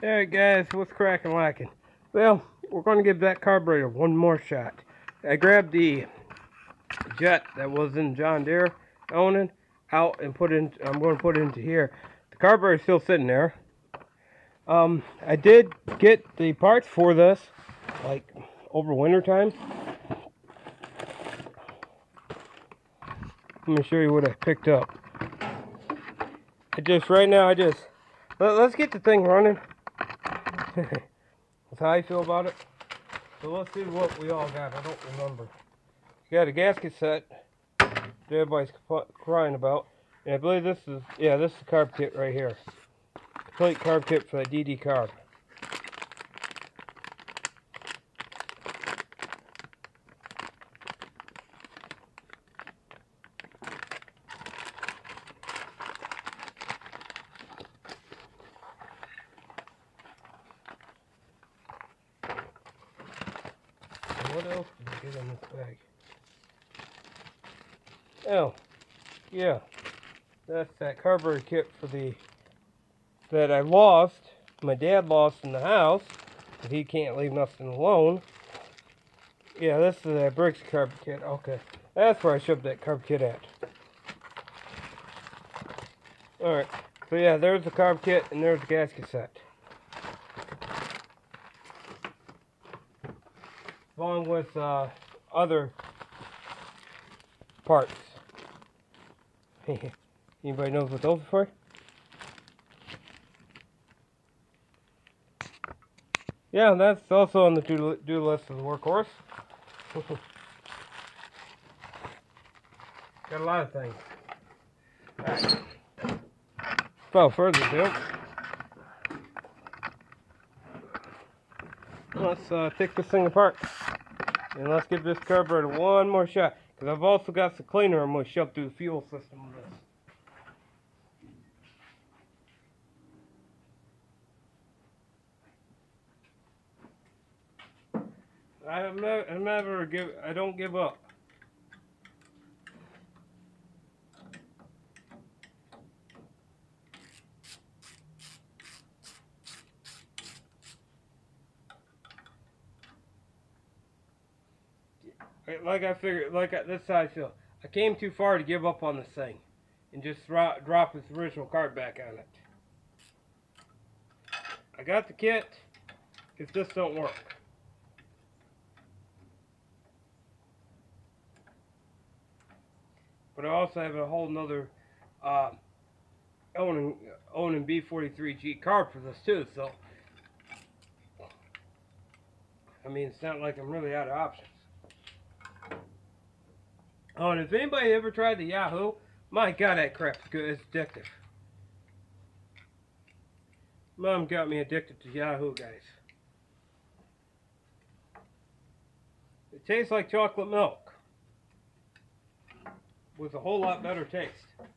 Alright guys, what's cracking lacking? Well, we're going to give that carburetor one more shot. I grabbed the jet that was in John Deere owning out and I'm going to put it into here. The carburetor's still sitting there. I did get the parts for this, like, over winter time. Let me show you what I picked up. Let's get the thing running. That's how I feel about it. So let's see what we all got. I don't remember. We got a gasket set that everybody's crying about. And I believe this is the carb kit right here. Complete carb kit for the DD carb. What else did we get in this bag? Oh, yeah. That's that carburetor kit that I lost. My dad lost in the house. But he can't leave nothing alone. Yeah, this is a Briggs carb kit. Okay. That's where I shoved that carb kit at. Alright. So yeah, there's the carb kit and there's the gasket set. Along with other parts. Anybody knows what those are for? Yeah, that's also on the do list of the workhorse. Got a lot of things. Right. Without further ado, let's take this thing apart. And let's give this carburetor one more shot. Because I've also got some cleaner I'm going to shove through the fuel system with this. I don't give up. That's how I feel. I came too far to give up on this thing. And just drop its original card back on it. I got the kit. It just don't work. But I also have a whole nother owning B43G carb for this too, so I mean it's not like I'm really out of options. Oh, and if anybody ever tried the Yahoo, my god, that crap's good. It's addictive. Mom got me addicted to Yahoo, guys. It tastes like chocolate milk with a whole lot better taste.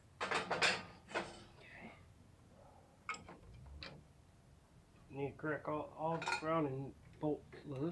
You need to crack all the surrounding bolts loose.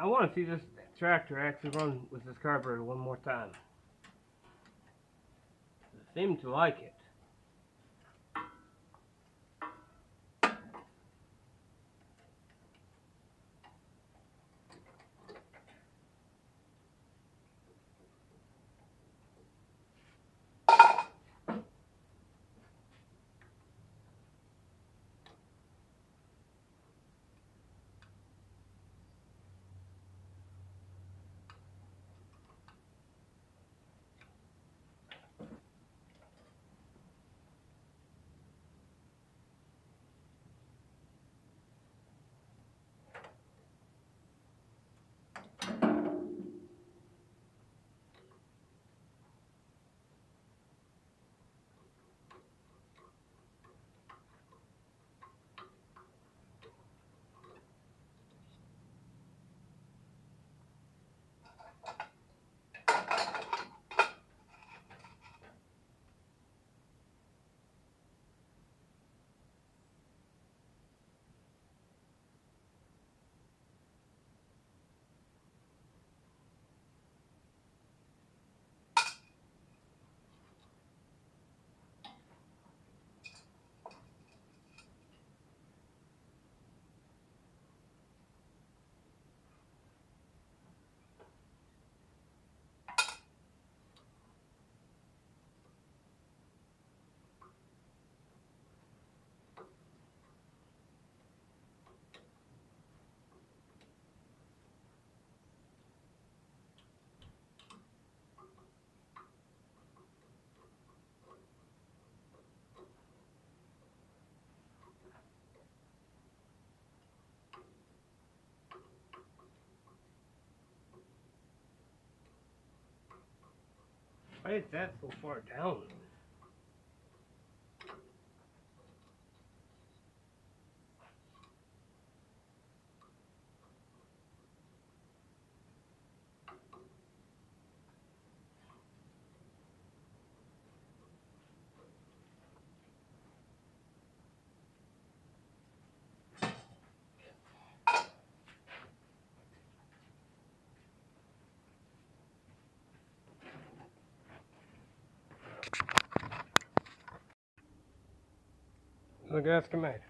want to see this tractor actually run with this carburetor one more time. I seem to like it. Why is that so far down? Look at that schematic.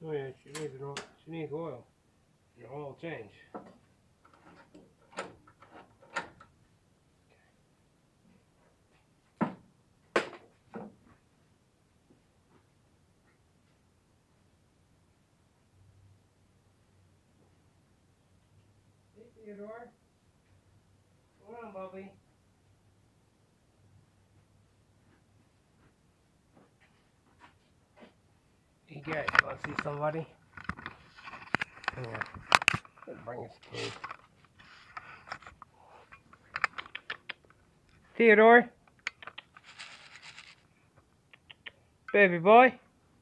Oh yeah, she needs oil. An oil change. Hey Theodore. Come on, Bubby. Hey guys, you want to see somebody? Come here. Let's bring his kid. Theodore? Baby boy?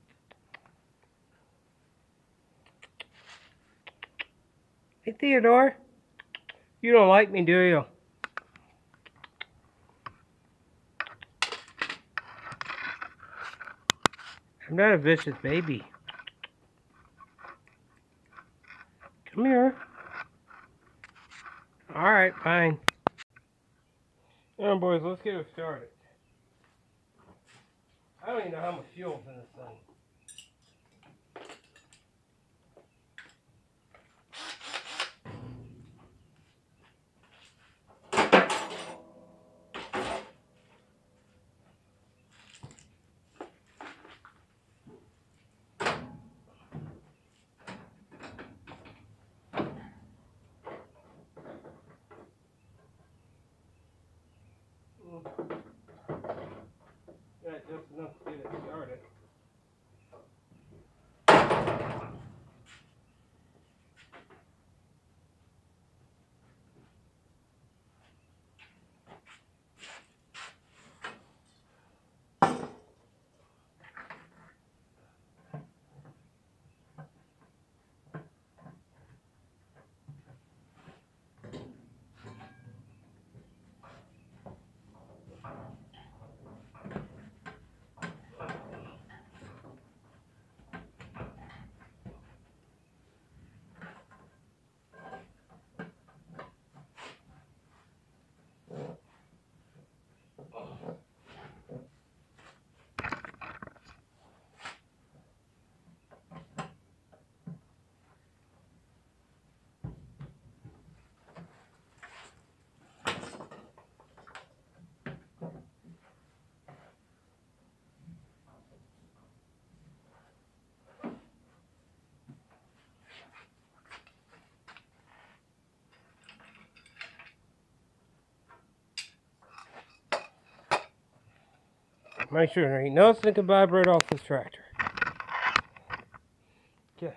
Hey Theodore? You don't like me, do you? I'm not a vicious baby. Come here. Alright, fine. Alright boys, let's get it started. I don't even know how much fuel's in this thing. Yeah, just enough to get it started. Make sure there ain't nothing that can vibrate off this tractor. Okay.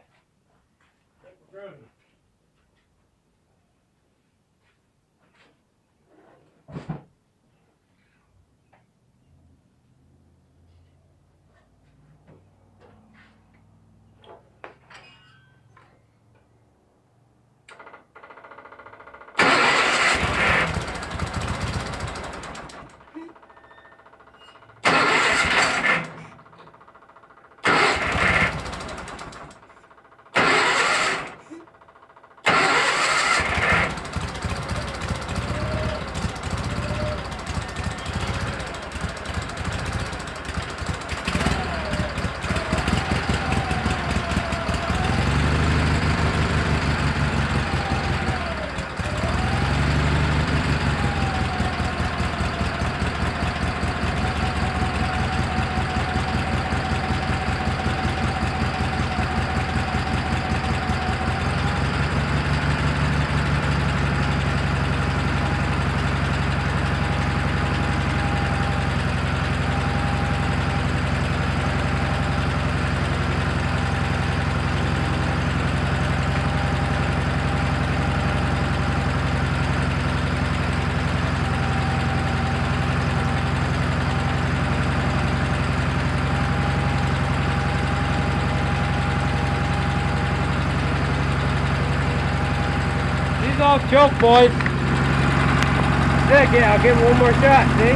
He's off choke, boys. Sick, yeah, I'll give him one more shot, see?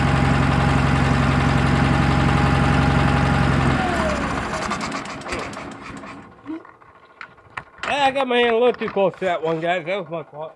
I got my hand a little too close to that one, guys. That was my fault.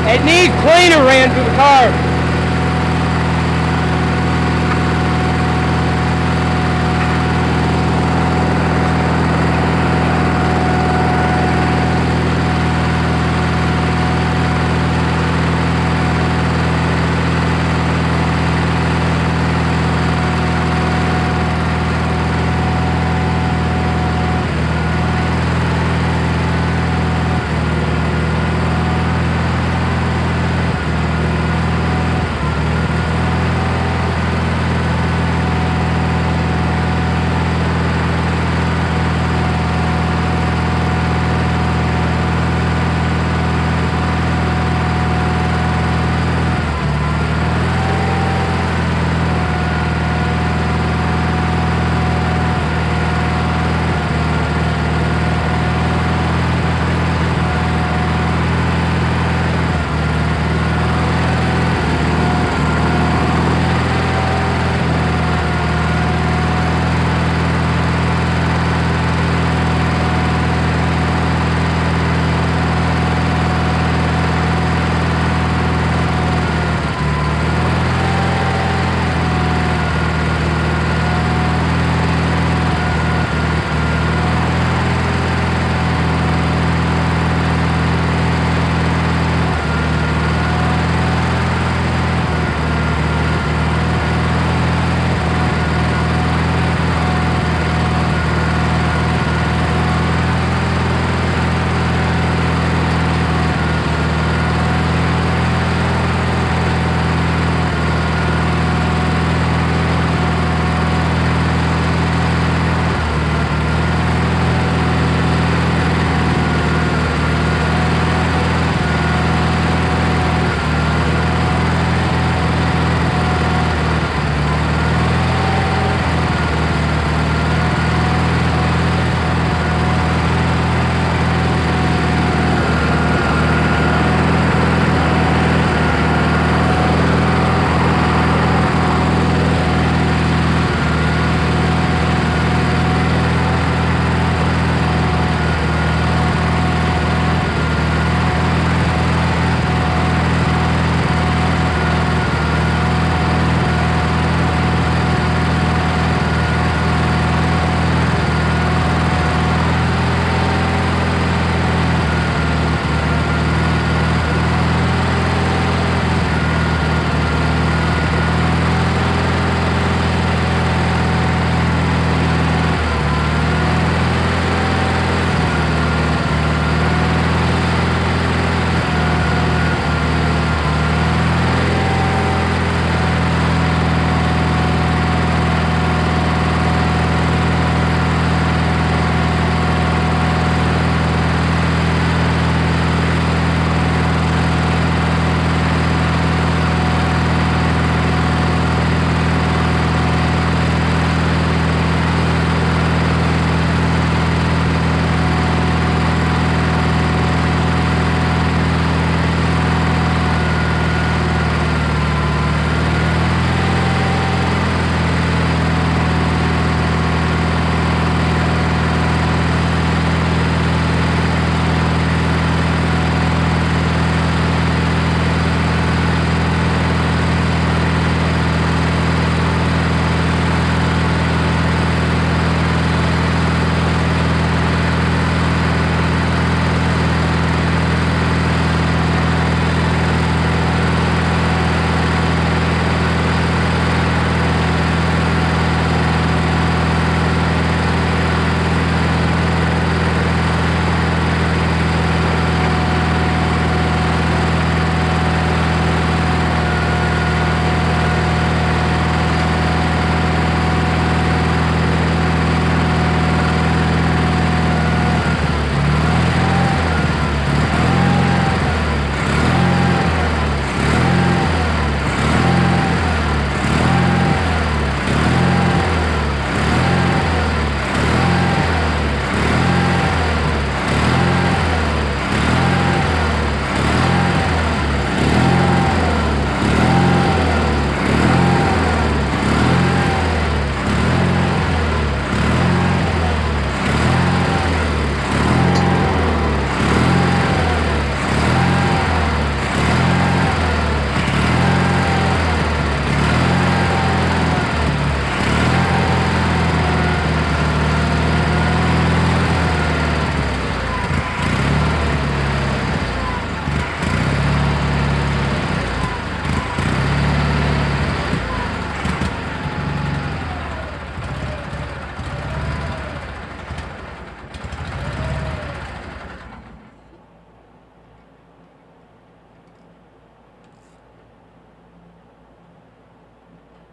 It needs cleaner ran through the car.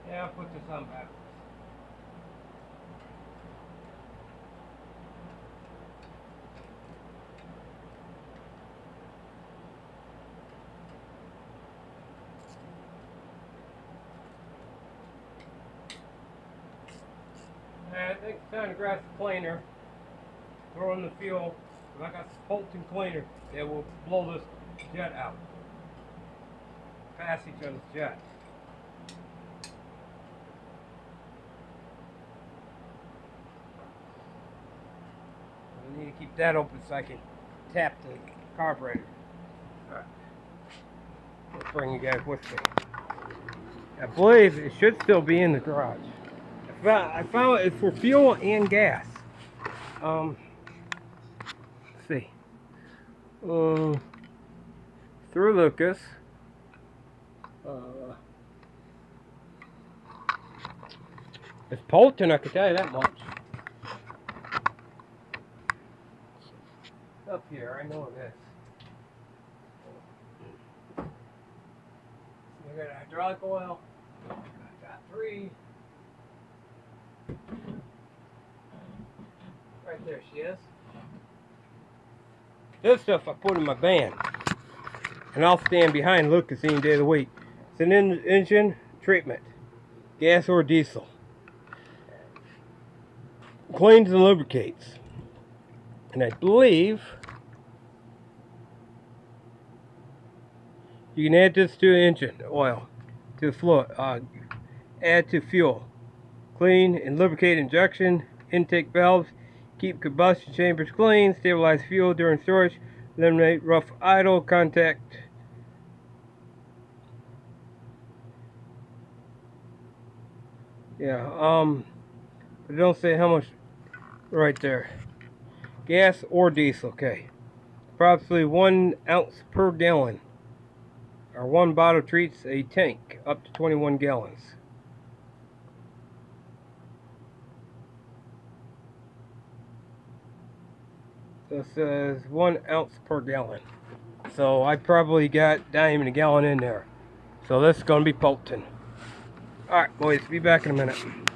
Yeah, I'll put this on back. I think it's time to grab the planer, throw in the fuel. I got this Polton cleaner that will blow this jet out. Passage on this jet. I need to keep that open so I can tap the carburetor. Alright. Let's bring you guys with me. I believe it should still be in the garage. I found it's for fuel and gas. Let's see. Through Lucas. It's Polton, I can tell you that much. Up here, I know this. We got hydraulic oil. I got 3. Right there she is. This stuff I put in my van. And I'll stand behind Lucas any day of the week. It's an engine treatment. Gas or diesel. Cleans and lubricates. And I believe you can add this to engine oil, to fluid, add to fuel. Clean and lubricate injection, intake valves, keep combustion chambers clean, stabilize fuel during storage, eliminate rough idle contact. Yeah, but it don't say how much right there. Gas or diesel, okay. Approximately 1 ounce per gallon. Or 1 bottle treats a tank up to 21 gallons. So it says 1 ounce per gallon. So I probably got not even a gallon in there. So this is going to be Polton. Alright boys, be back in a minute.